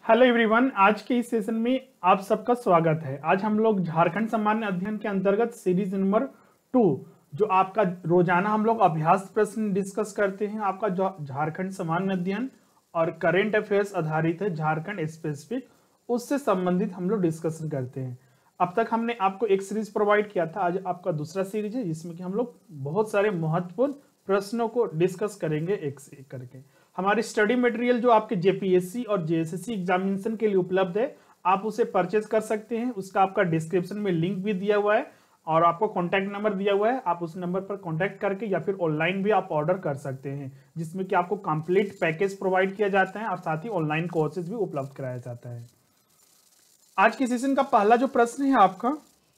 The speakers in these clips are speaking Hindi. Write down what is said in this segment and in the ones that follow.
हेलो एवरीवन, आज के इस सेशन में आप सबका स्वागत है। आज हम लोग झारखंड सामान्य अध्ययन के अंतर्गत सीरीज नंबर 2 जो आपका रोजाना हम लोग अभ्यास प्रश्न डिस्कस करते हैं, आपका जो झारखंड सामान्य अध्ययन और करेंट अफेयर्स आधारित है, झारखंड स्पेसिफिक, उससे संबंधित हम लोग डिस्कशन करते हैं। अब तक हमने आपको एक सीरीज प्रोवाइड किया था, आज आपका दूसरा सीरीज है जिसमें कि हम लोग बहुत सारे महत्वपूर्ण प्रश्नों को डिस्कस करेंगे एक से एक करके। हमारी स्टडी मटेरियल जो आपके जेपीएससी और जेएसएससी एग्जामिनेशन के लिए उपलब्ध है, आप उसे परचेज कर सकते हैं। उसका आपका डिस्क्रिप्शन में लिंक भी दिया हुआ है और आपको कॉन्टैक्ट नंबर दिया हुआ है। आप उस नंबर पर कॉन्टैक्ट करके या फिर ऑनलाइन भी आप ऑर्डर कर सकते हैं, जिसमें कि आपको कंप्लीट पैकेज प्रोवाइड किया जाता है और साथ ही ऑनलाइन कोर्सेज भी उपलब्ध कराया जाता है। आज के सेशन का पहला जो प्रश्न है आपका,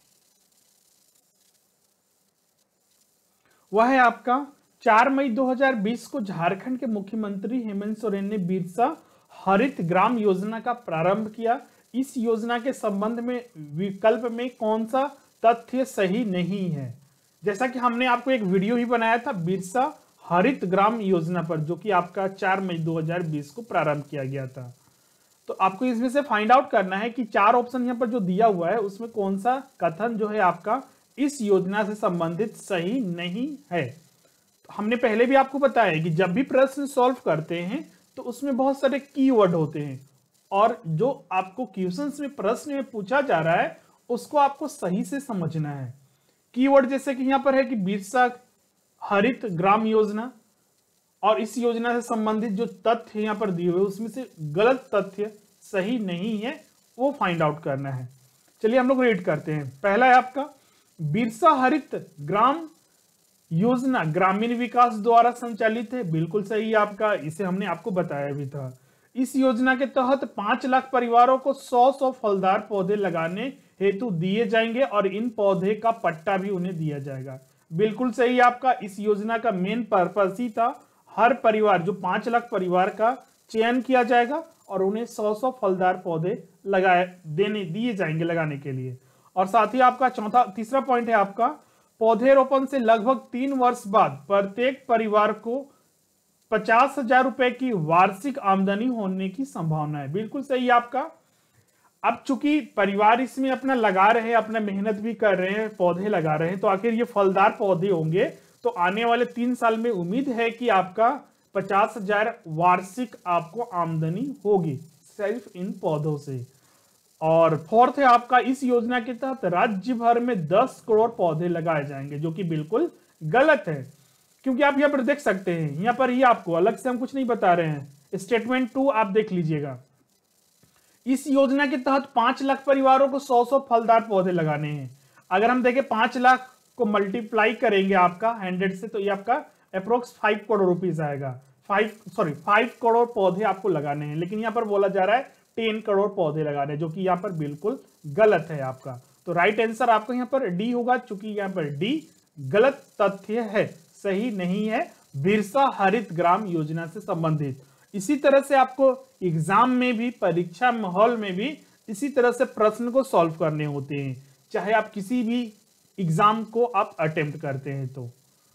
वह है आपका 4 मई 2020 को झारखंड के मुख्यमंत्री हेमंत सोरेन ने बिरसा हरित ग्राम योजना का प्रारंभ किया। इस योजना के संबंध में विकल्प में कौन सा तथ्य सही नहीं है? जैसा कि हमने आपको एक वीडियो ही बनाया था बिरसा हरित ग्राम योजना पर, जो कि आपका 4 मई 2020 को प्रारंभ किया गया था। तो आपको इसमें से फाइंड आउट करना है कि 4 ऑप्शन यहाँ पर जो दिया हुआ है उसमें कौन सा कथन जो है आपका इस योजना से संबंधित सही नहीं है। हमने पहले भी आपको बताया कि जब भी प्रश्न सॉल्व करते हैं तो उसमें बहुत सारे कीवर्ड होते हैं और जो आपको क्वेश्चंस में प्रश्न में पूछा जा रहा है उसको आपको सही से समझना है। कीवर्ड जैसे कि यहाँ पर है कि बिरसा हरित ग्राम योजना, और इस योजना से संबंधित जो तथ्य यहाँ पर दिए हुए उसमें से गलत तथ्य सही नहीं है, वो फाइंड आउट करना है। चलिए हम लोग रीड करते हैं। पहला है आपका बिरसा हरित ग्राम योजना ग्रामीण विकास द्वारा संचालित है, बिल्कुल सही आपका, इसे हमने आपको बताया भी था। इस योजना के तहत 5 लाख परिवारों को 100 फलदार पौधे लगाने हेतु दिए जाएंगे और इन पौधे का पट्टा भी उन्हें दिया जाएगा, बिल्कुल सही आपका। इस योजना का मेन पर्पस ही था हर परिवार, जो 5 लाख परिवार का चयन किया जाएगा और उन्हें 100 फलदार पौधे दिए जाएंगे लगाने के लिए। और साथ ही आपका तीसरा पॉइंट है आपका पौधे रोपण से लगभग 3 वर्ष बाद प्रत्येक परिवार को 50,000 रुपए की वार्षिक आमदनी होने की संभावना है, बिल्कुल सही आपका। अब चूंकि परिवार इसमें अपना लगा रहे हैं, अपना मेहनत भी कर रहे हैं, पौधे लगा रहे हैं, तो आखिर ये फलदार पौधे होंगे, तो आने वाले 3 साल में उम्मीद है कि आपका 50,000 वार्षिक आपको आमदनी होगी सिर्फ इन पौधों से। और फोर्थ है आपका इस योजना के तहत राज्य भर में 10 करोड़ पौधे लगाए जाएंगे, जो कि बिल्कुल गलत है, क्योंकि आप यहाँ पर देख सकते हैं, यहाँ पर ही आपको अलग से हम कुछ नहीं बता रहे हैं। स्टेटमेंट 2 आप देख लीजिएगा। इस योजना के तहत 5 लाख परिवारों को 100 फलदार पौधे लगाने हैं। अगर हम देखें 5 लाख को मल्टीप्लाई करेंगे आपका 100 से, तो ये आपका अप्रोक्स 5 करोड़ रुपीज आएगा। 5 करोड़ पौधे आपको लगाने हैं, लेकिन यहाँ पर बोला जा रहा है 10 करोड़ पौधे लगाने, जो कि यहाँ पर बिल्कुल गलत है आपका। तो राइट आंसर आपको यहाँ पर डी होगा, चूंकि यहाँ पर डी गलत तथ्य है, सही नहीं है बिरसा हरित ग्राम योजना से संबंधित। इसी तरह से आपको एग्जाम में भी, परीक्षा माहौल में भी इसी तरह से प्रश्न को सॉल्व करने होते हैं, चाहे आप किसी भी एग्जाम को आप अटेम्प्ट करते हैं। तो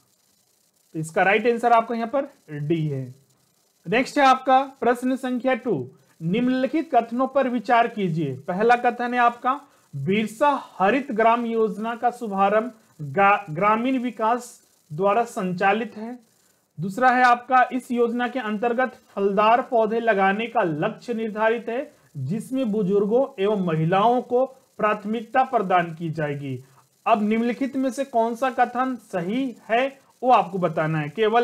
इसका राइट आंसर आपका यहाँ पर डी है। नेक्स्ट है आपका प्रश्न संख्या 2, निम्नलिखित कथनों पर विचार कीजिए। पहला कथन है आपका बिरसा हरित ग्राम योजना का शुभारंभ ग्रामीण विकास द्वारा संचालित है। दूसरा है आपका इस योजना के अंतर्गत फलदार पौधे लगाने का लक्ष्य निर्धारित है, जिसमें बुजुर्गों एवं महिलाओं को प्राथमिकता प्रदान की जाएगी। अब निम्नलिखित में से कौन सा कथन सही है वो आपको बताना है। केवल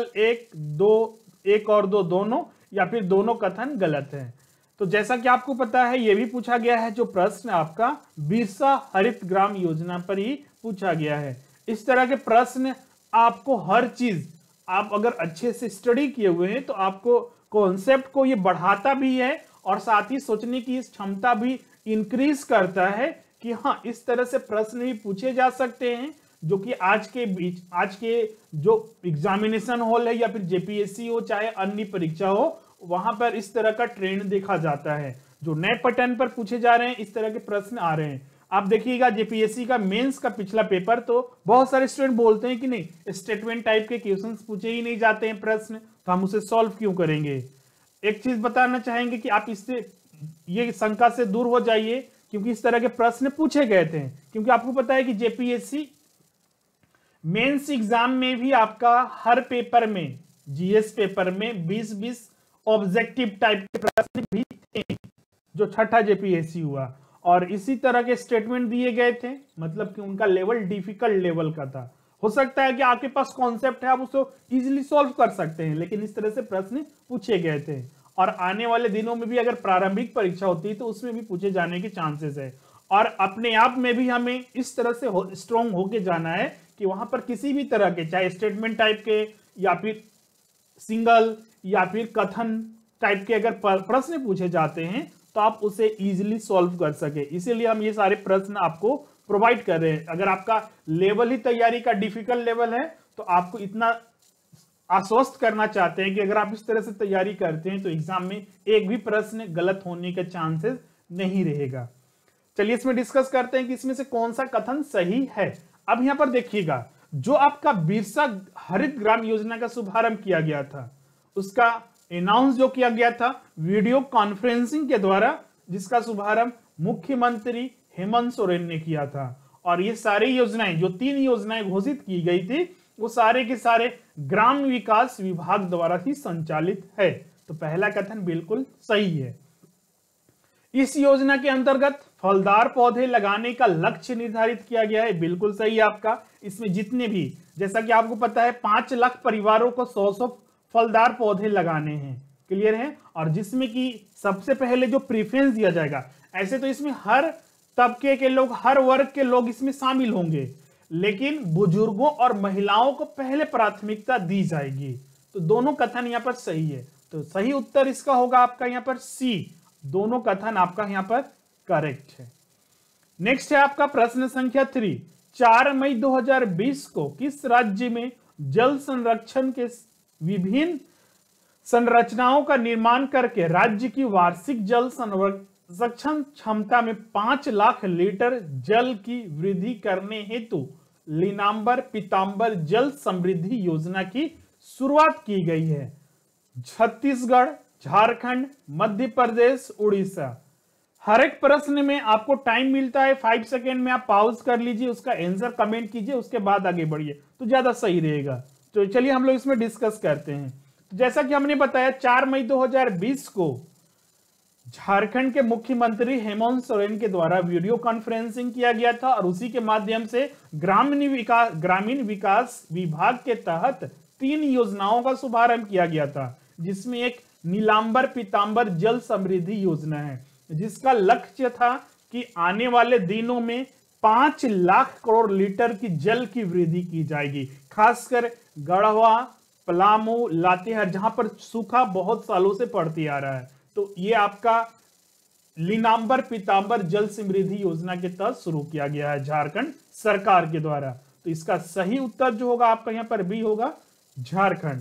एक और दो दोनों, या फिर दोनों कथन गलत है। तो जैसा कि आपको पता है, यह भी पूछा गया है, जो प्रश्न आपका बिरसा हरित ग्राम योजना पर ही पूछा गया है। इस तरह के प्रश्न आपको हर चीज, आप अगर अच्छे से स्टडी किए हुए हैं तो आपको कॉन्सेप्ट को ये बढ़ाता भी है और साथ ही सोचने की इस क्षमता भी इंक्रीज करता है कि हाँ, इस तरह से प्रश्न भी पूछे जा सकते हैं, जो कि आज के जो एग्जामिनेशन हॉल है या फिर जेपीएससी हो चाहे अन्य परीक्षा हो, वहां पर इस तरह का ट्रेंड देखा जाता है। जो नए पैटर्न पर पूछे जा रहे हैं, इस तरह के प्रश्न आ रहे हैं। आप देखिएगा जेपीएससी का मेंस का पिछला पेपर, तो बहुत सारे स्टूडेंट बोलते हैं कि नहीं, स्टेटमेंट टाइप के क्वेश्चंस पूछे ही नहीं जाते हैं प्रश्न, तो हम उसे सॉल्व क्यों करेंगे। एक चीज बताना चाहेंगे कि आप इससे ये शंका से दूर हो जाइए, क्योंकि इस तरह के प्रश्न पूछे गए थे। क्योंकि आपको पता है कि जेपीएससी मेंस एग्जाम में भी आपका हर पेपर में, जीएस पेपर में 20-20 ऑब्जेक्टिव टाइप के प्रश्न भी थे, जो छठा जेपीएससी हुआ। और इसी तरह के स्टेटमेंट दिए गए थे, मतलब कि उनका लेवल डिफिकल्ट लेवल का था। हो सकता है कि आपके पास कॉन्सेप्ट है, आप उसको इजीली सॉल्व कर सकते हैं, लेकिन इस तरह से प्रश्न पूछे गए थे। और आने वाले दिनों में भी अगर प्रारंभिक परीक्षा होती है तो उसमें भी पूछे जाने के चांसेस है। और अपने आप में भी हमें इस तरह से स्ट्रॉन्ग होके जाना है कि वहां पर किसी भी तरह के, चाहे स्टेटमेंट टाइप के या फिर सिंगल या फिर कथन टाइप के अगर प्रश्न पूछे जाते हैं तो आप उसे इजीली सॉल्व कर सके। इसीलिए हम ये सारे प्रश्न आपको प्रोवाइड कर रहे हैं। अगर आपका लेवल ही तैयारी का डिफिकल्ट लेवल है तो आपको इतना आश्वस्त करना चाहते हैं कि अगर आप इस तरह से तैयारी करते हैं तो एग्जाम में एक भी प्रश्न गलत होने के चांसेस नहीं रहेगा। चलिए इसमें डिस्कस करते हैं कि इसमें से कौन सा कथन सही है। अब यहां पर देखिएगा, जो आपका बिरसा हरित ग्राम योजना का शुभारंभ किया गया था, उसका अनाउंस जो किया गया था वीडियो कॉन्फ्रेंसिंग के द्वारा, जिसका शुभारंभ मुख्यमंत्री हेमंत सोरेन ने किया था। और ये सारी योजनाएं, जो 3 योजनाएं घोषित की गई थी, वो सारे के सारे ग्राम विकास विभाग द्वारा ही संचालित है। तो पहला कथन बिल्कुल सही है। इस योजना के अंतर्गत फलदार पौधे लगाने का लक्ष्य निर्धारित किया गया है, बिल्कुल सही है आपका। इसमें जितने भी, जैसा कि आपको पता है 5 लाख परिवारों को 100 फलदार पौधे लगाने हैं, क्लियर है। और जिसमें कि सबसे पहले जो प्रेफरेंस दिया जाएगा, ऐसे तो इसमें हर तबके के लोग, हर वर्ग के लोग इसमें शामिल होंगे, लेकिन बुजुर्गों और महिलाओं को पहले प्राथमिकता दी जाएगी। तो दोनों कथन यहाँ पर सही है। तो सही उत्तर इसका होगा आपका यहाँ पर सी। दोनों कथन आपका यहाँ पर करेक्ट है। नेक्स्ट है आपका प्रश्न संख्या 3। 4 मई 2020 को किस राज्य में जल संरक्षण के विभिन्न संरचनाओं का निर्माण करके राज्य की वार्षिक जल संरक्षण क्षमता में 5 लाख लीटर जल की वृद्धि करने हेतु लीनांबर पीतांबर जल समृद्धि योजना की शुरुआत की गई है? छत्तीसगढ़, झारखंड, मध्य प्रदेश, उड़ीसा। हर एक प्रश्न में आपको टाइम मिलता है 5 सेकेंड में, आप पॉज कर लीजिए, उसका आंसर कमेंट कीजिए, उसके बाद आगे बढ़िए तो ज्यादा सही रहेगा। तो चलिए हम लोग इसमें डिस्कस करते हैं। तो जैसा कि हमने बताया 4 मई 2020 को झारखंड के मुख्यमंत्री हेमंत सोरेन के द्वारा वीडियो कॉन्फ्रेंसिंग किया गया था और उसी के माध्यम से ग्रामीण विकास विभाग के तहत 3 योजनाओं का शुभारंभ किया गया था, जिसमें एक नीलांबर पीतांबर जल समृद्धि योजना है, जिसका लक्ष्य था कि आने वाले दिनों में 5 लाख करोड़ लीटर की जल की वृद्धि की जाएगी, खासकर गढ़वा, पलामू, लातेहार, जहां पर सूखा बहुत सालों से पड़ती आ रहा है। तो ये आपका लीनांबर पीतांबर जल समृद्धि योजना के तहत शुरू किया गया है झारखंड सरकार के द्वारा। तो इसका सही उत्तर जो होगा आपका यहां पर बी होगा, झारखंड।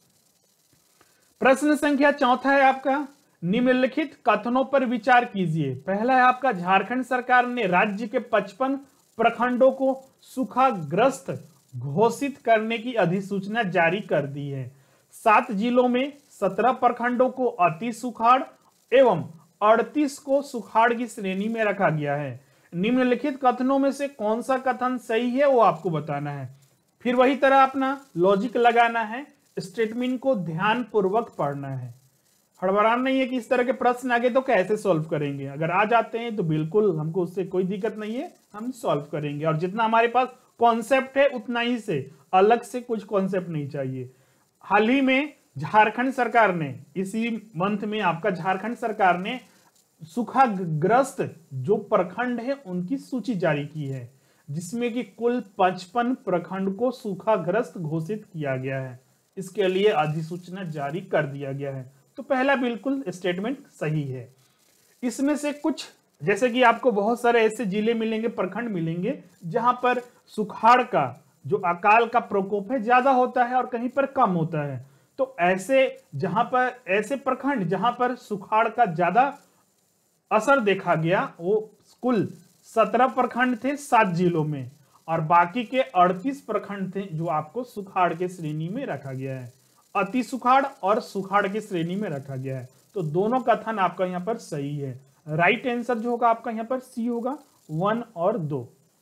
प्रश्न संख्या 4 है आपका, निम्नलिखित कथनों पर विचार कीजिए। पहला है आपका, झारखंड सरकार ने राज्य के 55 प्रखंडों को सूखाग्रस्त घोषित करने की अधिसूचना जारी कर दी है। 7 जिलों में 17 प्रखंडों को अति सुखाड़ एवं 38 को सुखाड़ की श्रेणी में रखा गया है। निम्नलिखित कथनों में से कौन सा कथन सही है वो आपको बताना है। फिर वही तरह अपना लॉजिक लगाना है, स्टेटमेंट को ध्यान पूर्वक पढ़ना है। हड़बड़ाना नहीं है कि इस तरह के प्रश्न आगे तो कैसे सॉल्व करेंगे। अगर आ जाते हैं तो बिल्कुल हमको उससे कोई दिक्कत नहीं है, हम सॉल्व करेंगे। और जितना हमारे पास कॉन्सेप्ट है उतना ही से, अलग से कुछ कॉन्सेप्ट नहीं चाहिए। हाल ही में झारखंड सरकार ने, इसी मंथ में आपका झारखंड सरकार ने सूखाग्रस्त जो प्रखंड है उनकी सूची जारी की है, जिसमें कि कुल 55 प्रखंड को सूखाग्रस्त घोषित किया गया है। इसके लिए अधिसूचना जारी कर दिया गया है। तो पहला बिल्कुल स्टेटमेंट सही है। इसमें से कुछ, जैसे कि आपको बहुत सारे ऐसे जिले मिलेंगे, प्रखंड मिलेंगे, जहां पर सुखाड़ का जो अकाल का प्रकोप है ज्यादा होता है और कहीं पर कम होता है। तो ऐसे जहां पर ऐसे प्रखंड जहां पर सुखाड़ का ज्यादा असर देखा गया, वो कुल 17 प्रखंड थे 7 जिलों में, और बाकी के 38 प्रखंड थे जो आपको सुखाड़ के श्रेणी में रखा गया है। अति सुखाड़ और सुखाड़ की श्रेणी में रखा गया है। तो दोनों कथन आपका यहाँ पर सही है। राइट आंसर जो होगा आपका यहाँ पर सी होगा, 1 और 2।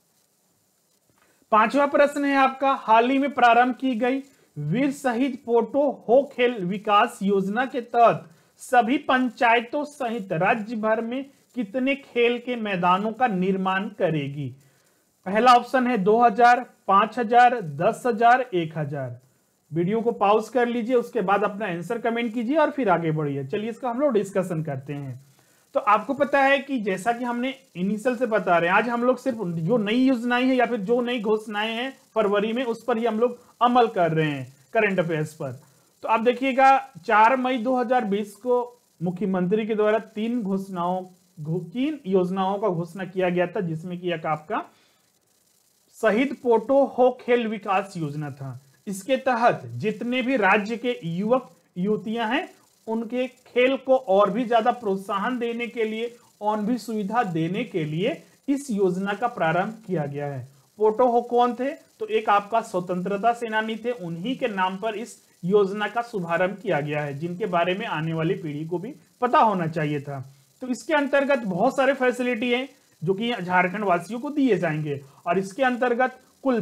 पांचवा प्रश्न है आपका, हाल ही में प्रारंभ की गई वीर शहीद पोटो हो खेल विकास योजना के तहत सभी पंचायतों सहित राज्य भर में कितने खेल के मैदानों का निर्माण करेगी? पहला ऑप्शन है 2000, 5000, 10,000, 1000। वीडियो को पॉज कर लीजिए, उसके बाद अपना आंसर कमेंट कीजिए और फिर आगे बढ़िए। चलिए इसका हम लोग डिस्कशन करते हैं। तो आपको पता है कि जैसा कि हमने इनिशियल से बता रहे हैं, आज हम लोग सिर्फ जो नई योजनाएं हैं या फिर जो नई घोषणाएं हैं फरवरी में, उस पर ही हम लोग अमल कर रहे हैं करंट अफेयर्स पर। तो आप देखिएगा 4 मई 2020 को मुख्यमंत्री के द्वारा 3 योजनाओं का घोषणा किया गया था, जिसमें कि एक आपका शहीद पोटो हो खेल विकास योजना था। इसके तहत जितने भी राज्य के युवक युवतियां हैं उनके खेल को और भी ज्यादा प्रोत्साहन देने के लिए और भी सुविधा देने के लिए इस योजना का प्रारंभ किया गया है। पोटो हो कौन थे? तो एक आपका स्वतंत्रता सेनानी थे, उन्हीं के नाम पर इस योजना का शुभारंभ किया गया है, जिनके बारे में आने वाली पीढ़ी को भी पता होना चाहिए था। तो इसके अंतर्गत बहुत सारे फैसिलिटी हैं जो कि झारखंड वासियों को दिए जाएंगे और इसके अंतर्गत कुल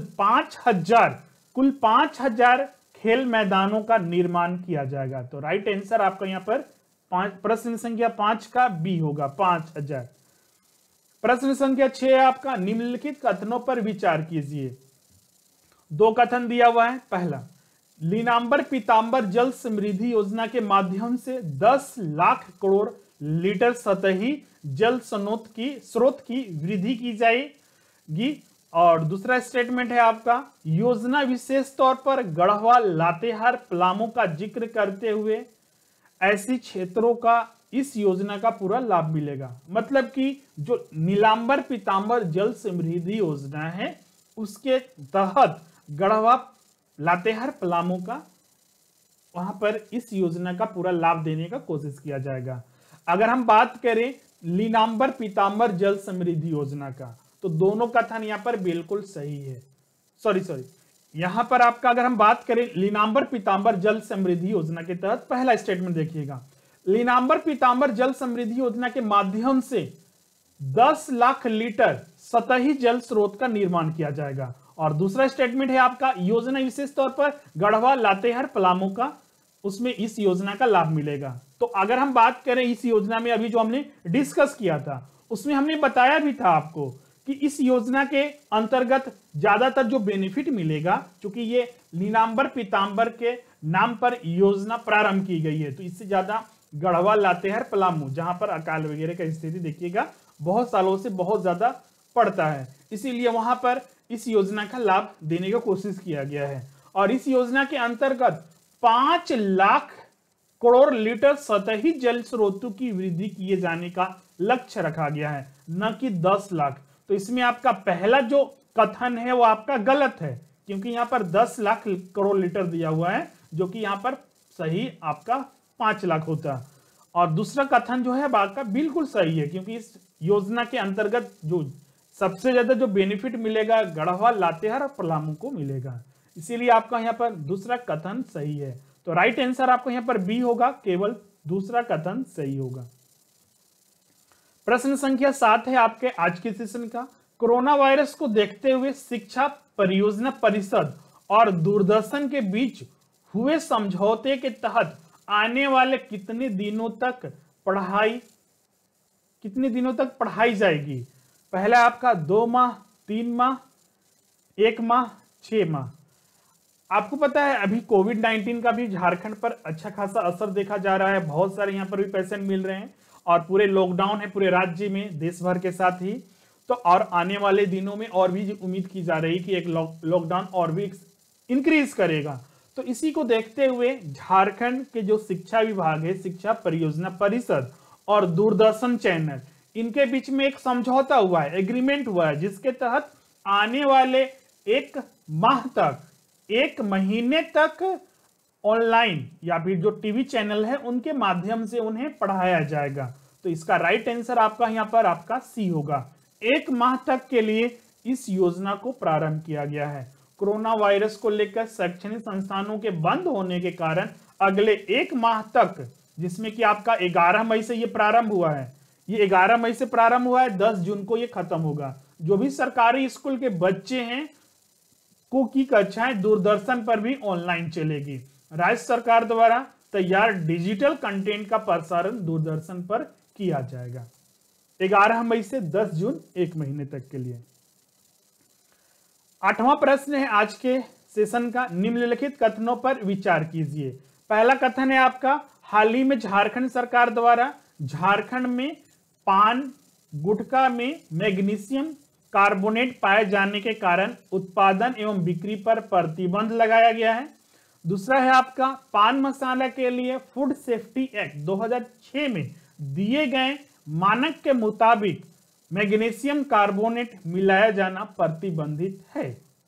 5000 खेल मैदानों का निर्माण किया जाएगा। तो राइट आंसर आपका यहां पर प्रश्न संख्या 5 का बी होगा, 5000। प्रश्न संख्या 6 आपका, निम्नलिखित कथनों पर विचार कीजिए। 2 कथन दिया हुआ है। पहला, लीनांबर पीतांबर जल समृद्धि योजना के माध्यम से 10 लाख करोड़ लीटर सतही जल स्रोत की वृद्धि की जाएगी। और दूसरा स्टेटमेंट है आपका, योजना विशेष तौर पर गढ़वा, लातेहार, पलामू का जिक्र करते हुए ऐसी क्षेत्रों का इस योजना का पूरा लाभ मिलेगा। मतलब कि जो नीलांबर पीतांबर जल समृद्धि योजना है उसके तहत गढ़वा, लातेहार, पलामू का वहां पर इस योजना का पूरा लाभ देने का कोशिश किया जाएगा। अगर हम बात करें लीनांबर पीतांबर जल समृद्धि योजना का, तो दोनों कथन यहां पर बिल्कुल सही है। सॉरी यहां पर आपका अगर हम बात करें लीनांबर पीतांबर जल समृद्धि योजना के तहत, पहला स्टेटमेंट देखिएगा, लीनांबर पीतांबर जल समृद्धि योजना के माध्यम से 10 लाख लीटर सतही जल स्रोत का निर्माण किया जाएगा। और दूसरा स्टेटमेंट है आपका, योजना विशेष तौर पर गढ़वा, लातेहार, पलामू का उसमें इस योजना का लाभ मिलेगा। तो अगर हम बात करें इस योजना में अभी जो हमने डिस्कस किया था उसमें हमने बताया भी था आपको कि इस योजना के अंतर्गत ज्यादातर जो बेनिफिट मिलेगा, क्योंकि ये नीलांबर पीतांबर के नाम पर योजना प्रारंभ की गई है, तो इससे ज्यादा गढ़वा, लातेहार, पलामू जहां पर अकाल वगैरह का स्थिति देखिएगा बहुत सालों से बहुत ज्यादा पड़ता है, इसीलिए वहां पर इस योजना का लाभ देने की कोशिश किया गया है। और इस योजना के अंतर्गत 5 लाख करोड़ लीटर सतही जल स्रोतों की वृद्धि किए जाने का लक्ष्य रखा गया है, न कि 10 लाख। तो इसमें आपका पहला जो कथन है वो आपका गलत है, क्योंकि यहां पर 10 लाख करोड़ लीटर दिया हुआ है, जो कि यहां पर सही आपका 5 लाख होता है। और दूसरा कथन जो है आपका बिल्कुल सही है, क्योंकि इस योजना के अंतर्गत जो सबसे ज्यादा जो बेनिफिट मिलेगा गढ़वा, लातेहार और पलामू को मिलेगा, इसीलिए आपका यहाँ पर दूसरा कथन सही है। तो राइट आंसर आपको यहाँ पर बी होगा, केवल दूसरा कथन सही होगा। प्रश्न संख्या 7 है आपके आज के सेशन का, कोरोना वायरस को देखते हुए शिक्षा परियोजना परिषद और दूरदर्शन के बीच हुए समझौते के तहत आने वाले कितने दिनों तक पढ़ाई जाएगी? पहला आपका 2 माह, 3 माह, 1 माह, 6 माह। आपको पता है अभी कोविड-19 का भी झारखंड पर अच्छा खासा असर देखा जा रहा है, बहुत सारे यहाँ पर भी पेशेंट मिल रहे हैं और पूरे लॉकडाउन है पूरे राज्य में, देश भर के साथ ही। तो और आने वाले दिनों में और भी उम्मीद की जा रही है कि एक लॉकडाउन और भी इंक्रीज करेगा। तो इसी को देखते हुए झारखंड के जो शिक्षा विभाग है, शिक्षा परियोजना परिषद और दूरदर्शन चैनल, इनके बीच में एक समझौता हुआ है, एग्रीमेंट हुआ है, जिसके तहत आने वाले 1 माह तक, 1 महीने तक ऑनलाइन या फिर जो टीवी चैनल है उनके माध्यम से उन्हें पढ़ाया जाएगा। तो इसका राइट आंसर आपका यहाँ पर आपका सी होगा। 1 माह तक के लिए इस योजना को प्रारंभ किया गया है। कोरोना वायरस को लेकर शैक्षणिक संस्थानों के बंद होने के कारण अगले 1 माह तक, जिसमें कि आपका 11 मई से ये प्रारंभ हुआ है, ये 11 मई से प्रारंभ हुआ है, 10 जून को ये खत्म होगा। जो भी सरकारी स्कूल के बच्चे हैं की कक्षाएं दूरदर्शन पर भी ऑनलाइन चलेगी। राज्य सरकार द्वारा तैयार डिजिटल कंटेंट का प्रसारण दूरदर्शन पर किया जाएगा। 11 मई से 10 जून, एक महीने तक के लिए। 8वां प्रश्न है आज के सेशन का, निम्नलिखित कथनों पर विचार कीजिए। पहला कथन है आपका, हाल ही में झारखंड सरकार द्वारा झारखंड में पान गुटखा में मैग्नीशियम कार्बोनेट पाए जाने के कारण उत्पादन एवं बिक्री पर प्रतिबंध लगाया गया है। दूसरा है आपका, पान मसाला के लिए फूड सेफ्टी एक्ट 2006 में दिए गए मानक के मुताबिक मैग्नीशियम कार्बोनेट मिलाया जाना प्रतिबंधित है।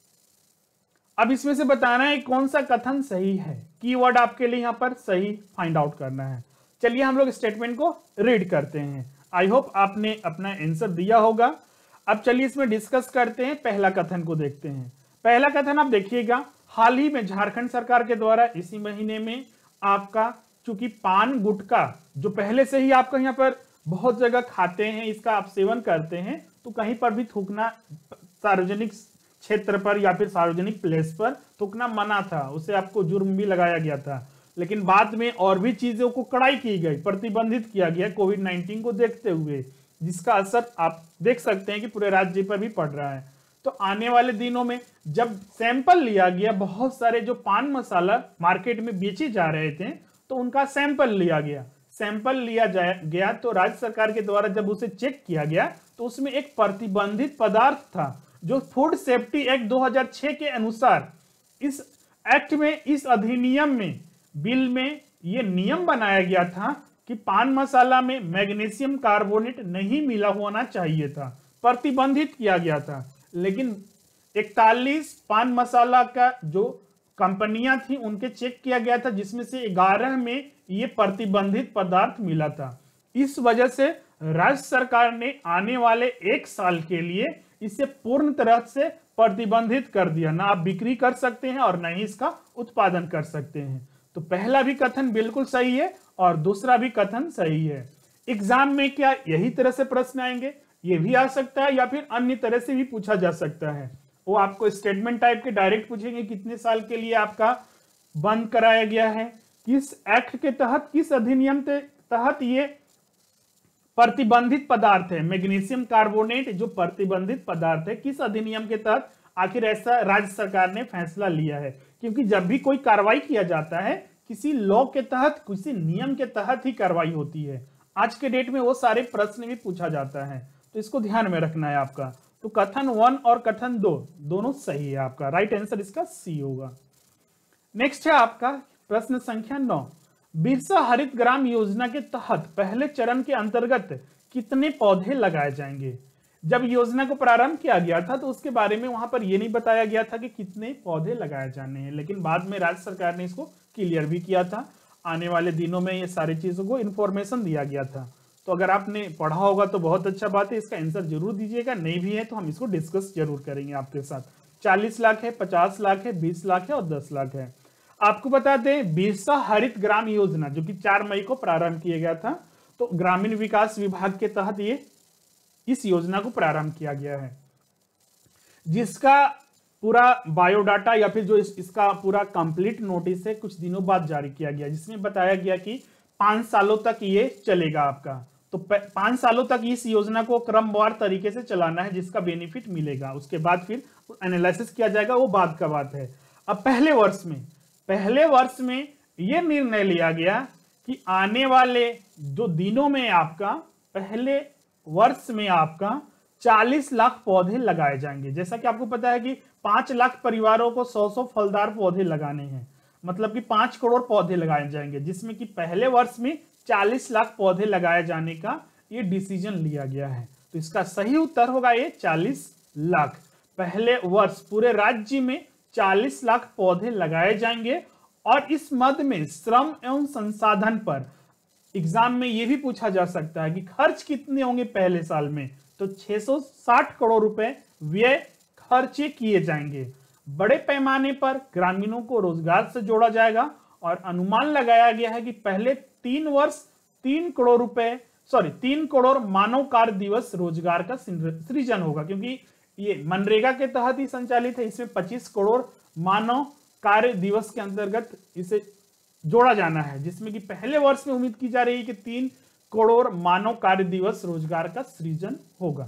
अब इसमें से बताना है कौन सा कथन सही है। कीवर्ड आपके लिए यहां पर सही फाइंड आउट करना है। चलिए हम लोग स्टेटमेंट को रीड करते हैं। आई होप आपने अपना आंसर दिया होगा। अब चलिए इसमें डिस्कस करते हैं। पहला कथन को देखते हैं। पहला कथन आप देखिएगा, हाल ही में झारखंड सरकार के द्वारा इसी महीने में आपका, चूंकि पान गुटखा जो पहले से ही आपका यहाँ पर बहुत जगह खाते हैं, इसका आप सेवन करते हैं, तो कहीं पर भी थूकना सार्वजनिक क्षेत्र पर या फिर सार्वजनिक प्लेस पर थूकना मना था, उसे आपको जुर्म भी लगाया गया था। लेकिन बाद में और भी चीजों को कड़ाई की गई, प्रतिबंधित किया गया कोविड-19 को देखते हुए, जिसका असर आप देख सकते हैं कि पूरे राज्य पर भी पड़ रहा है। तो आने वाले दिनों में जब सैंपल लिया गया, बहुत सारे जो पान मसाला मार्केट में बेचे जा रहे थे, तो उनका सैंपल लिया गया। सैंपल लिया गया तो राज्य सरकार के द्वारा जब उसे चेक किया गया तो उसमें एक प्रतिबंधित पदार्थ था, जो फूड सेफ्टी एक्ट 2006 के अनुसार इस एक्ट में, इस अधिनियम में, बिल में यह नियम बनाया गया था कि पान मसाला में मैग्नीशियम कार्बोनेट नहीं मिला होना चाहिए था, प्रतिबंधित किया गया था। लेकिन 41 पान मसाला का जो कंपनियां थी उनके चेक किया गया था, जिसमें से 11 में ये प्रतिबंधित पदार्थ मिला था। इस वजह से राज्य सरकार ने आने वाले 1 साल के लिए इसे पूर्ण तरह से प्रतिबंधित कर दिया। ना आप बिक्री कर सकते हैं और ना ही इसका उत्पादन कर सकते हैं। तो पहला भी कथन बिल्कुल सही है और दूसरा भी कथन सही है। एग्जाम में क्या यही तरह से प्रश्न आएंगे? ये भी आ सकता है या फिर अन्य तरह से भी पूछा जा सकता है। वो आपको स्टेटमेंट टाइप के डायरेक्ट पूछेंगे, कितने साल के लिए आपका बंद कराया गया है, किस एक्ट के तहत, किस अधिनियम के तहत ये प्रतिबंधित पदार्थ है, मैग्नीशियम कार्बोनेट जो प्रतिबंधित पदार्थ है, किस अधिनियम के तहत आखिर ऐसा राज्य सरकार ने फैसला लिया है। क्योंकि जब भी कोई कार्रवाई किया जाता है, किसी लॉ के तहत, किसी नियम के तहत ही कार्रवाई होती है। आज के डेट में वो सारे प्रश्न भी पूछा जाता है, तो इसको ध्यान में रखना है आपका। तो कथन 1 और कथन 2 दोनों सही है। आपका राइट आंसर इसका सी होगा। नेक्स्ट है आपका प्रश्न संख्या 9, बिरसा हरित ग्राम योजना के तहत पहले चरण के अंतर्गत कितने पौधे लगाए जाएंगे। जब योजना को प्रारंभ किया गया था तो उसके बारे में वहां पर यह नहीं बताया गया था कि कितने पौधे लगाए जाने हैं, लेकिन बाद में राज्य सरकार ने इसको क्लियर भी किया था। आने वाले दिनों में ये सारी चीजों को इन्फॉर्मेशन दिया गया था। तो अगर आपने पढ़ा होगा तो बहुत अच्छा बात है, इसका आंसर जरूर दीजिएगा। नहीं भी है तो हम इसको डिस्कस जरूर करेंगे आपके साथ। 40 लाख है, 50 लाख है, 20 लाख है और 10 लाख है। आपको बता दें, बिरसा हरित ग्राम योजना जो कि 4 मई को प्रारंभ किया गया था, तो ग्रामीण विकास विभाग के तहत ये इस योजना को प्रारंभ किया गया है, जिसका पूरा बायोडाटा या फिर जो इसका पूरा कंप्लीट नोटिस है कुछ दिनों बाद जारी किया गया, जिसमें बताया गया कि 5 सालों तक ये चलेगा आपका। तो 5 सालों तक इस योजना को क्रमवार तरीके से चलाना है, जिसका बेनिफिट मिलेगा। उसके बाद फिर एनालिसिस किया जाएगा, वो बात का बात है। अब पहले वर्ष में यह निर्णय लिया गया कि आने वाले जो दिनों में आपका, पहले वर्ष में आपका 40 लाख पौधे लगाए जाएंगे। जैसा कि आपको पता है कि 5 लाख परिवारों को 100 फलदार पौधे लगाने हैं, मतलब कि 5 करोड़ पौधे लगाए जाएंगे, जिसमें कि पहले वर्ष में 40 लाख पौधे लगाए जाने का ये डिसीजन लिया गया है। तो इसका सही उत्तर होगा ये 40 लाख। पहले वर्ष पूरे राज्य में 40 लाख पौधे लगाए जाएंगे। और इस मद में श्रम एवं संसाधन पर एग्जाम में यह भी पूछा जा सकता है कि खर्च कितने होंगे पहले साल में, तो 660 करोड़ रुपए व्यय खर्चे किए जाएंगे। बड़े पैमाने पर ग्रामीणों को रोजगार से जोड़ा जाएगा और अनुमान लगाया गया है कि पहले 3 वर्ष 3 करोड़ रुपए 3 करोड़ मानव कार्य दिवस रोजगार का सृजन होगा, क्योंकि ये मनरेगा के तहत ही संचालित है। इसमें 25 करोड़ मानव कार्य दिवस के अंतर्गत इसे जोड़ा जाना है, जिसमें कि पहले वर्ष में उम्मीद की जा रही है कि 3 करोड़ मानव कार्य दिवस रोजगार का सृजन होगा।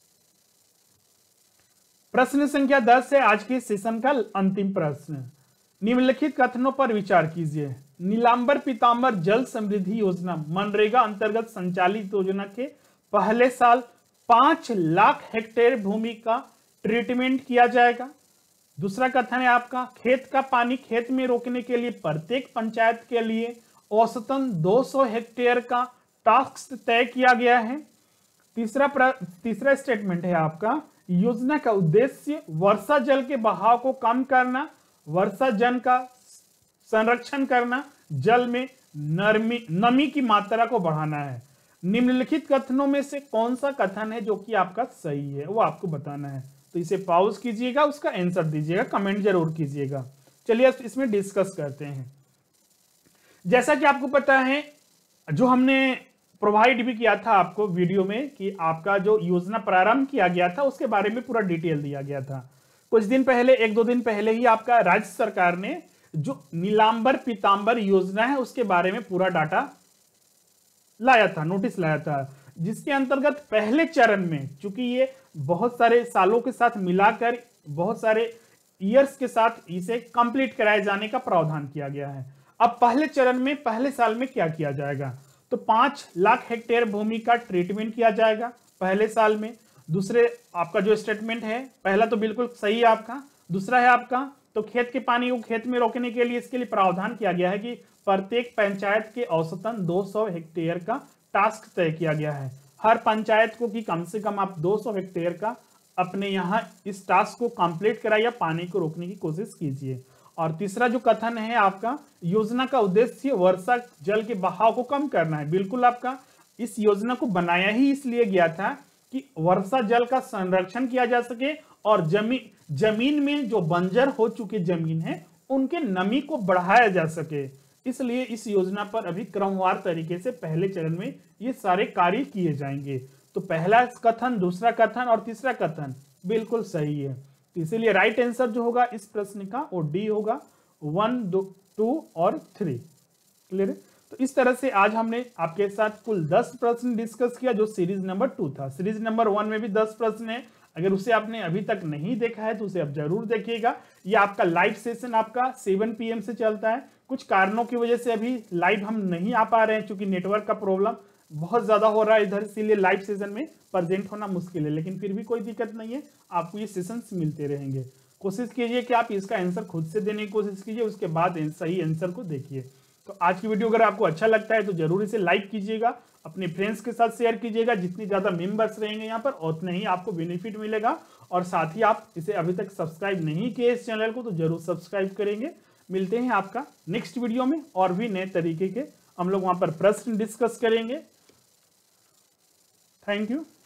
प्रश्न संख्या 10 है आज के सेशन का अंतिम प्रश्न। निम्नलिखित कथनों पर विचार कीजिए। नीलांबर पीतांबर जल समृद्धि योजना मनरेगा अंतर्गत संचालित योजना के पहले साल 5 लाख हेक्टेयर भूमि का ट्रीटमेंट किया जाएगा। दूसरा कथन है आपका, खेत का पानी खेत में रोकने के लिए प्रत्येक पंचायत के लिए औसतन 200 हेक्टेयर का टास्क तय किया गया है। तीसरा स्टेटमेंट है आपका, योजना का उद्देश्य वर्षा जल के बहाव को कम करना, वर्षा जल का संरक्षण करना, जल में नमी की मात्रा को बढ़ाना है। निम्नलिखित कथनों में से कौन सा कथन है जो कि आपका सही है, वो आपको बताना है। तो इसे पॉज कीजिएगा, उसका आंसर दीजिएगा, कमेंट जरूर कीजिएगा। चलिए इसमें डिस्कस करते हैं। जैसा कि आपको पता है, जो हमने प्रोवाइड भी किया था आपको वीडियो में कि आपका जो योजना प्रारंभ किया गया था उसके बारे में पूरा डिटेल दिया गया था। कुछ दिन पहले, 1-2 दिन पहले ही आपका राज्य सरकार ने जो नीलांबर पीतांबर योजना है उसके बारे में पूरा डाटा लाया था, नोटिस लाया था, जिसके अंतर्गत पहले चरण में, चूंकि ये बहुत सारे सालों के साथ मिलाकर बहुत सारे ईयर्स के साथ इसे कंप्लीट कराए जाने का प्रावधान किया गया है। अब पहले चरण में पहले साल में क्या किया जाएगा, तो 5 लाख हेक्टेयर भूमि का ट्रीटमेंट किया जाएगा पहले साल में। दूसरे आपका जो स्टेटमेंट है, पहला तो बिल्कुल सही है आपका। दूसरा है आपका, तो खेत के पानी को खेत में रोकने के लिए इसके लिए प्रावधान किया गया है कि प्रत्येक पंचायत के औसतन 200 हेक्टेयर का टास्क तय किया गया है। हर पंचायत को कि कम से कम आप 200 हेक्टेयर का अपने यहाँ इस टास्क को कंप्लीट कराइए, पानी को रोकने की कोशिश कीजिए। और तीसरा जो कथन है आपका, योजना का उद्देश्य वर्षा जल के बहाव को कम करना है। बिल्कुल आपका, इस योजना को बनाया ही इसलिए गया था कि वर्षा जल का संरक्षण किया जा सके और जमीन में जो बंजर हो चुकी जमीन है उनके नमी को बढ़ाया जा सके। इसलिए इस योजना पर अभी क्रमवार तरीके से पहले चरण में ये सारे कार्य किए जाएंगे। तो पहला कथन, दूसरा कथन और तीसरा कथन बिल्कुल सही है। तो इसीलिए राइट आंसर जो होगा इस प्रश्न का वो डी होगा, 1, 2 और 3। क्लियर है? तो इस तरह से आज हमने आपके साथ कुल 10 प्रश्न डिस्कस किया, जो सीरीज नंबर 2 था। सीरीज नंबर 1 में भी 10 प्रश्न है। अगर उसे आपने अभी तक नहीं देखा है तो उसे आप जरूर देखिएगा। ये आपका लाइव सेशन आपका 7 PM से चलता है। कुछ कारणों की वजह से अभी लाइव हम नहीं आ पा रहे हैं, क्योंकि नेटवर्क का प्रॉब्लम बहुत ज्यादा हो रहा है इधर, इसीलिए लाइव सेशन में प्रेजेंट होना मुश्किल है। लेकिन फिर भी कोई दिक्कत नहीं है, आपको ये सेशंस मिलते रहेंगे। कोशिश कीजिए कि आप इसका आंसर खुद से देने की कोशिश कीजिए, उसके बाद सही आंसर को देखिए। तो आज की वीडियो अगर आपको अच्छा लगता है तो जरूर इसे लाइक कीजिएगा, अपने फ्रेंड्स के साथ शेयर कीजिएगा। जितनी ज्यादा मेंबर्स रहेंगे यहाँ पर उतना ही आपको बेनिफिट मिलेगा। और साथ ही आप इसे अभी तक सब्सक्राइब नहीं किए इस चैनल को तो जरूर सब्सक्राइब करेंगे। मिलते हैं आपका नेक्स्ट वीडियो में, और भी नए तरीके के हम लोग वहां पर प्रश्न डिस्कस करेंगे। Thank you.